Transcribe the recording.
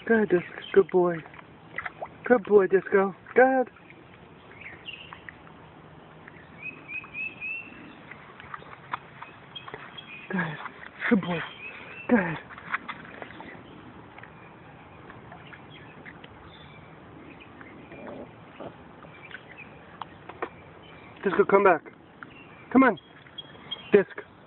Go ahead, Disc. Good boy. Good boy, Disco. Go ahead. Go ahead. Good boy. Go ahead. Disco, come back. Come on. Disc.